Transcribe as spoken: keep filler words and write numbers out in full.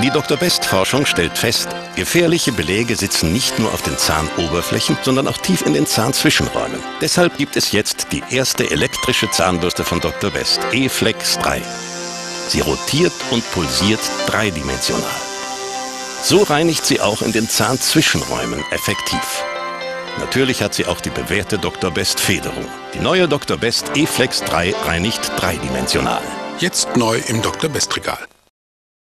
Die Doktor Best Forschung stellt fest, gefährliche Beläge sitzen nicht nur auf den Zahnoberflächen, sondern auch tief in den Zahnzwischenräumen. Deshalb gibt es jetzt die erste elektrische Zahnbürste von Doktor Best, E-Flex drei. Sie rotiert und pulsiert dreidimensional. So reinigt sie auch in den Zahnzwischenräumen effektiv. Natürlich hat sie auch die bewährte Doktor Best Federung. Die neue Doktor Best E-Flex drei reinigt dreidimensional. Jetzt neu im Doktor Best Regal.